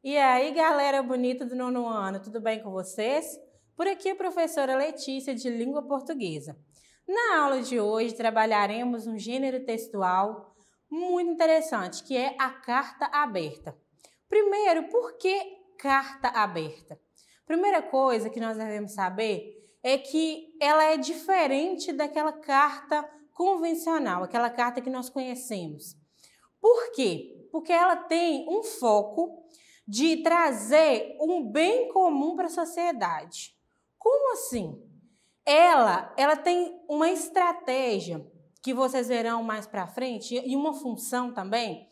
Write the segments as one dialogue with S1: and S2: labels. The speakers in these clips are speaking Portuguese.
S1: E aí, galera bonita do nono ano, tudo bem com vocês? Por aqui a professora Letícia, de Língua Portuguesa. Na aula de hoje, trabalharemos um gênero textual muito interessante, que é a carta aberta. Primeiro, por que carta aberta? Primeira coisa que nós devemos saber é que ela é diferente daquela carta convencional, aquela carta que nós conhecemos. Por quê? Porque ela tem um foco de trazer um bem comum para a sociedade. Como assim? Ela tem uma estratégia que vocês verão mais para frente e uma função também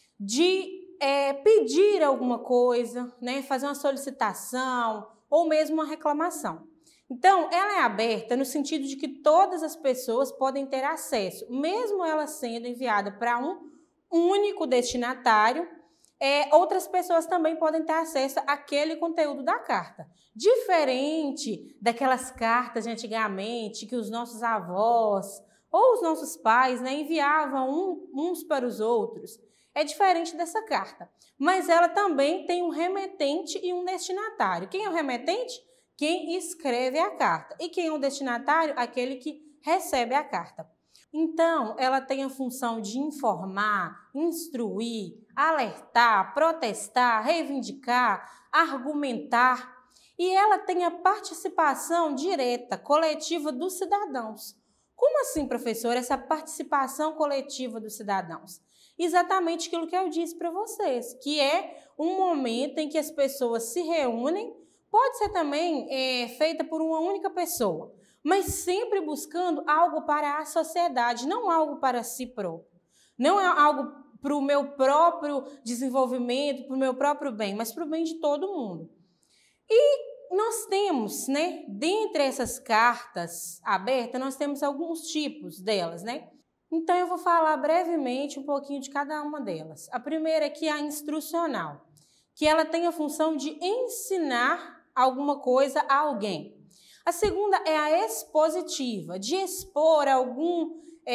S1: de pedir alguma coisa, né, fazer uma solicitação ou mesmo uma reclamação. Então, ela é aberta no sentido de que todas as pessoas podem ter acesso, mesmo ela sendo enviada para um único destinatário, outras pessoas também podem ter acesso àquele conteúdo da carta. Diferente daquelas cartas de antigamente que os nossos avós ou os nossos pais, né, enviavam uns para os outros. É diferente dessa carta, mas ela também tem um remetente e um destinatário. Quem é o remetente? Quem escreve a carta. E quem é o destinatário? Aquele que recebe a carta. Então, ela tem a função de informar, instruir, alertar, protestar, reivindicar, argumentar. E ela tem a participação direta, coletiva dos cidadãos. Como assim, professor, essa participação coletiva dos cidadãos? Exatamente aquilo que eu disse para vocês, que é um momento em que as pessoas se reúnem, pode ser também feita por uma única pessoa, mas sempre buscando algo para a sociedade, não algo para si próprio. Não é algo para o meu próprio desenvolvimento, para o meu próprio bem, mas para o bem de todo mundo. E nós temos, né, dentre essas cartas abertas, nós temos alguns tipos delas, né? Então, eu vou falar brevemente um pouquinho de cada uma delas. A primeira aqui é a instrucional, que ela tem a função de ensinar alguma coisa a alguém. A segunda é a expositiva, de expor alguma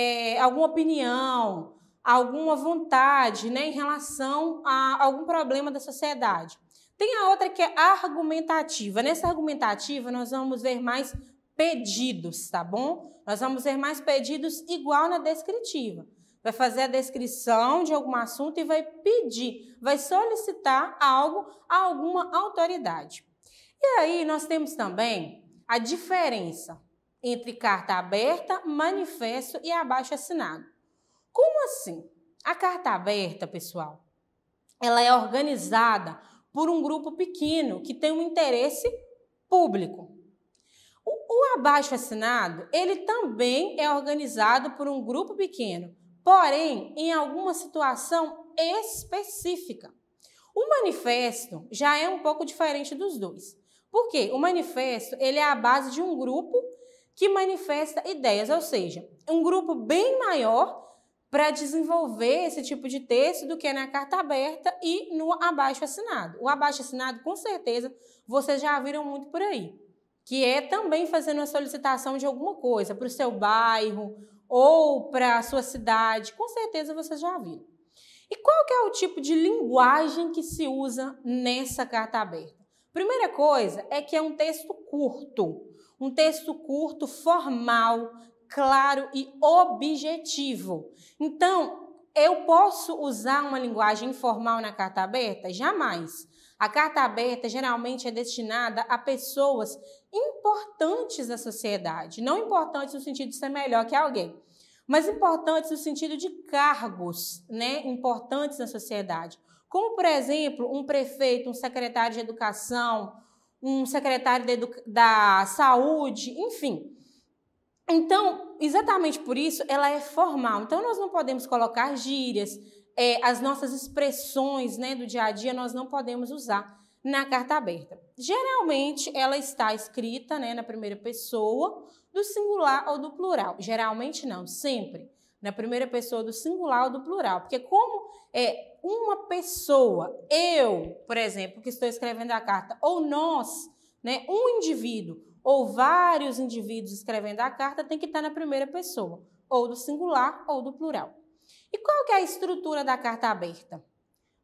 S1: opinião, alguma vontade, né, em relação a algum problema da sociedade. Tem a outra que é argumentativa. Nessa argumentativa, nós vamos ver mais pedidos, tá bom? Nós vamos ver mais pedidos igual na descritiva. Vai fazer a descrição de algum assunto e vai pedir, vai solicitar algo a alguma autoridade. E aí nós temos também a diferença entre carta aberta, manifesto e abaixo-assinado. Como assim? A carta aberta, pessoal, ela é organizada por um grupo pequeno que tem um interesse público. O abaixo-assinado, ele também é organizado por um grupo pequeno, porém, em alguma situação específica. O manifesto já é um pouco diferente dos dois. Por quê? O manifesto, ele é a base de um grupo que manifesta ideias, ou seja, um grupo bem maior para desenvolver esse tipo de texto do que na carta aberta e no abaixo-assinado. O abaixo-assinado, com certeza, vocês já viram muito por aí, que é também fazendo uma solicitação de alguma coisa para o seu bairro ou para a sua cidade. Com certeza vocês já viram. E qual que é o tipo de linguagem que se usa nessa carta aberta? Primeira coisa é que é um texto curto, formal, claro e objetivo. Então, eu posso usar uma linguagem informal na carta aberta? Jamais. A carta aberta geralmente é destinada a pessoas importantes da sociedade, não importantes no sentido de ser melhor que alguém, mas importantes no sentido de cargos, né, importantes na sociedade. Como, por exemplo, um prefeito, um secretário de educação, um secretário da saúde, enfim. Então, exatamente por isso, ela é formal. Então, nós não podemos colocar gírias, as nossas expressões, né, do dia a dia, nós não podemos usar na carta aberta. Geralmente, ela está escrita, né, na primeira pessoa, do singular ou do plural. Geralmente não, sempre na primeira pessoa do singular ou do plural. Porque como é uma pessoa, eu, por exemplo, que estou escrevendo a carta, ou nós, né, um indivíduo, ou vários indivíduos escrevendo a carta, tem que estar na primeira pessoa, ou do singular ou do plural. E qual que é a estrutura da carta aberta?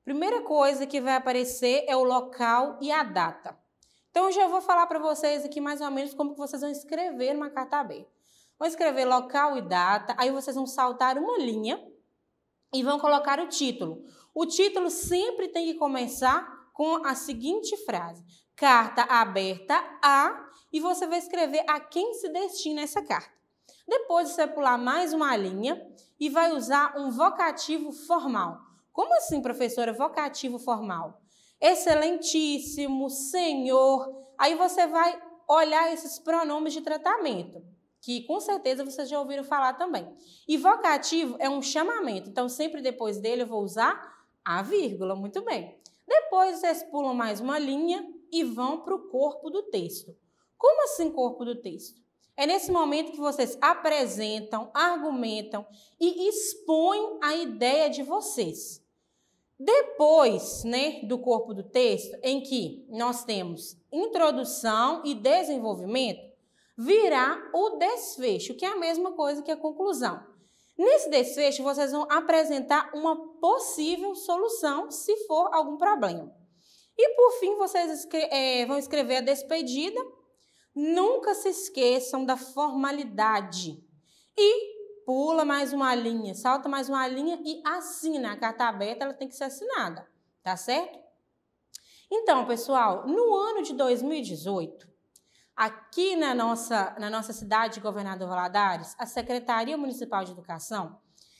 S1: Primeira coisa que vai aparecer é o local e a data. Então, eu já vou falar para vocês aqui mais ou menos como que vocês vão escrever uma carta aberta. Vão escrever local e data, aí vocês vão saltar uma linha e vão colocar o título. O título sempre tem que começar com a seguinte frase: carta aberta a, e você vai escrever a quem se destina essa carta. Depois você vai pular mais uma linha e vai usar um vocativo formal. Como assim, professora, vocativo formal? Excelentíssimo, senhor. Aí você vai olhar esses pronomes de tratamento, que com certeza vocês já ouviram falar também. E vocativo é um chamamento, então sempre depois dele eu vou usar a vírgula, muito bem. Depois vocês pulam mais uma linha e vão para o corpo do texto. Como assim corpo do texto? É nesse momento que vocês apresentam, argumentam e expõem a ideia de vocês. Depois, do corpo do texto, em que nós temos introdução e desenvolvimento, virá o desfecho, que é a mesma coisa que a conclusão. Nesse desfecho, vocês vão apresentar uma possível solução, se for algum problema. E, por fim, vocês vão escrever a despedida. Nunca se esqueçam da formalidade. E pula mais uma linha, salta mais uma linha e assina. A carta aberta ela tem que ser assinada, tá certo? Então, pessoal, no ano de 2018, aqui na nossa cidade de Governador Valadares, a Secretaria Municipal de Educação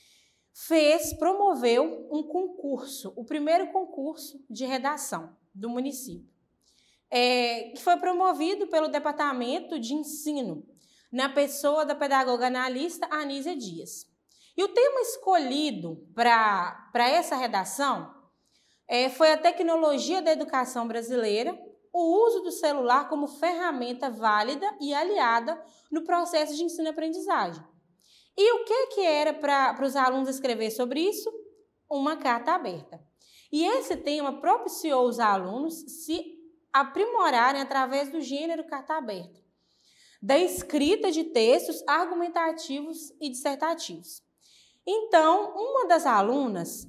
S1: promoveu um concurso, o primeiro concurso de redação do município, que foi promovido pelo Departamento de Ensino, na pessoa da pedagoga analista Anísia Dias. E o tema escolhido para essa redação foi a tecnologia da educação brasileira, o uso do celular como ferramenta válida e aliada no processo de ensino-aprendizagem. E o que era para os alunos escrever sobre isso? Uma carta aberta. E esse tema propiciou os alunos se aprimorarem através do gênero carta aberta, da escrita de textos argumentativos e dissertativos. Então, uma das alunas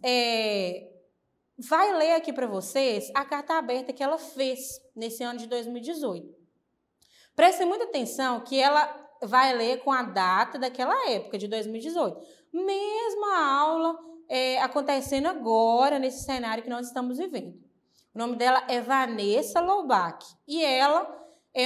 S1: vai ler aqui para vocês a carta aberta que ela fez nesse ano de 2018. Prestem muita atenção que ela vai ler com a data daquela época, de 2018. Mesma aula acontecendo agora, nesse cenário que nós estamos vivendo. O nome dela é Vanessa Loubach e ela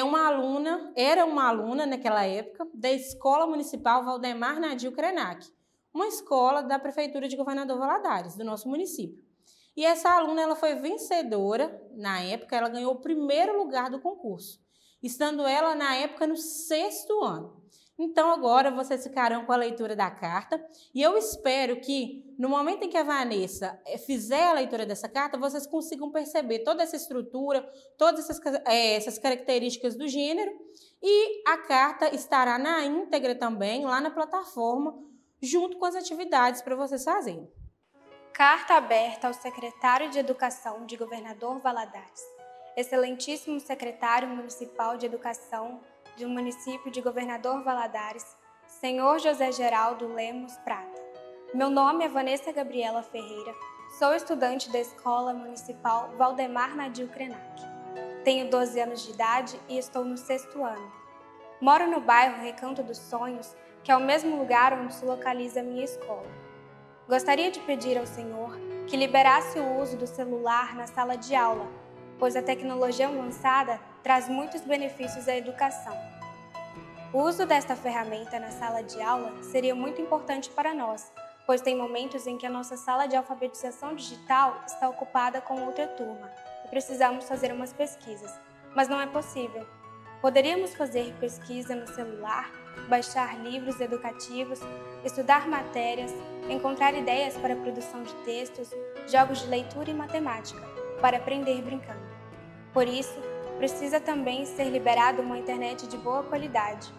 S1: era uma aluna naquela época da Escola Municipal Valdemar Nadio Krenak, uma escola da Prefeitura de Governador Valadares, do nosso município. E essa aluna ela foi vencedora, na época, ela ganhou o primeiro lugar do concurso, estando ela, na época, no 6º ano. Então, agora, vocês ficarão com a leitura da carta e eu espero que, no momento em que a Vanessa fizer a leitura dessa carta, vocês consigam perceber toda essa estrutura, todas essas características do gênero e a carta estará na íntegra também, lá na plataforma, junto com as atividades para vocês fazerem.
S2: Carta aberta ao secretário de Educação de Governador Valadares. Excelentíssimo secretário municipal de Educação do município de Governador Valadares, senhor José Geraldo Lemos Prata. Meu nome é Vanessa Gabriela Ferreira, sou estudante da Escola Municipal Valdemar Nadio Krenak. Tenho 12 anos de idade e estou no 6º ano. Moro no bairro Recanto dos Sonhos, que é o mesmo lugar onde se localiza a minha escola. Gostaria de pedir ao senhor que liberasse o uso do celular na sala de aula, pois a tecnologia lançada traz muitos benefícios à educação. O uso desta ferramenta na sala de aula seria muito importante para nós, pois tem momentos em que a nossa sala de alfabetização digital está ocupada com outra turma e precisamos fazer umas pesquisas, mas não é possível. Poderíamos fazer pesquisa no celular, baixar livros educativos, estudar matérias, encontrar ideias para a produção de textos, jogos de leitura e matemática, para aprender brincando. Por isso, precisa também ser liberado uma internet de boa qualidade.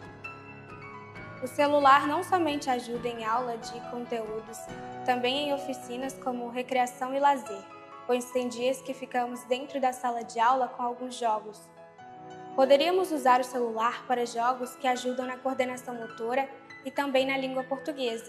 S2: O celular não somente ajuda em aula de conteúdos, também em oficinas como recreação e lazer, pois tem dias que ficamos dentro da sala de aula com alguns jogos. Poderíamos usar o celular para jogos que ajudam na coordenação motora e também na língua portuguesa.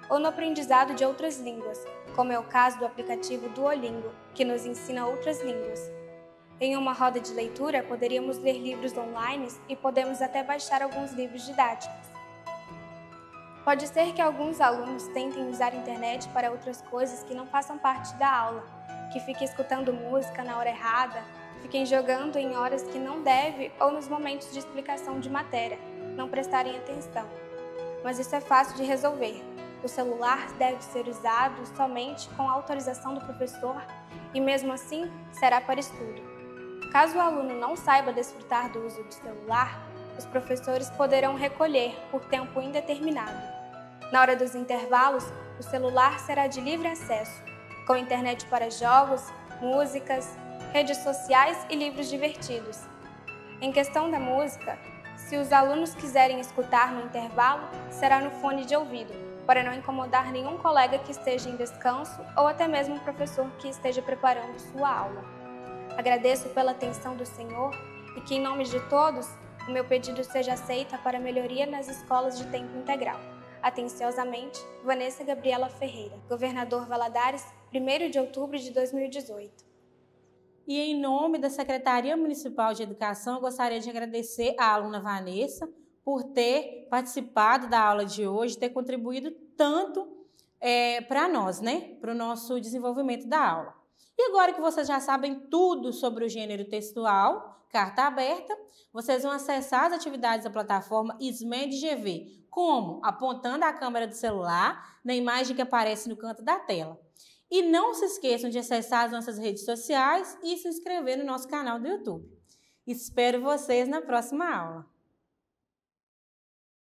S2: ou no aprendizado de outras línguas, como é o caso do aplicativo Duolingo, que nos ensina outras línguas. Em uma roda de leitura, poderíamos ler livros online e podemos até baixar alguns livros didáticos. Pode ser que alguns alunos tentem usar a internet para outras coisas que não façam parte da aula, que fiquem escutando música na hora errada, fiquem jogando em horas que não deve ou nos momentos de explicação de matéria, não prestarem atenção. Mas isso é fácil de resolver. O celular deve ser usado somente com a autorização do professor e, mesmo assim, será para estudo. Caso o aluno não saiba desfrutar do uso do celular, os professores poderão recolher por tempo indeterminado. Na hora dos intervalos, o celular será de livre acesso, com internet para jogos, músicas, redes sociais e livros divertidos. Em questão da música, se os alunos quiserem escutar no intervalo, será no fone de ouvido, para não incomodar nenhum colega que esteja em descanso ou até mesmo um professor que esteja preparando sua aula. Agradeço pela atenção do Senhor e que, em nome de todos, o meu pedido seja aceito para melhoria nas escolas de tempo integral. Atenciosamente, Vanessa Gabriela Ferreira, Governador Valadares, 1º de outubro de 2018.
S1: E em nome da Secretaria Municipal de Educação, eu gostaria de agradecer à aluna Vanessa por ter participado da aula de hoje, ter contribuído tanto para nós, para o nosso desenvolvimento da aula. E agora que vocês já sabem tudo sobre o gênero textual, carta aberta, vocês vão acessar as atividades da plataforma SMED GV, como apontando a câmera do celular na imagem que aparece no canto da tela. E não se esqueçam de acessar as nossas redes sociais e se inscrever no nosso canal do YouTube. Espero vocês na próxima aula.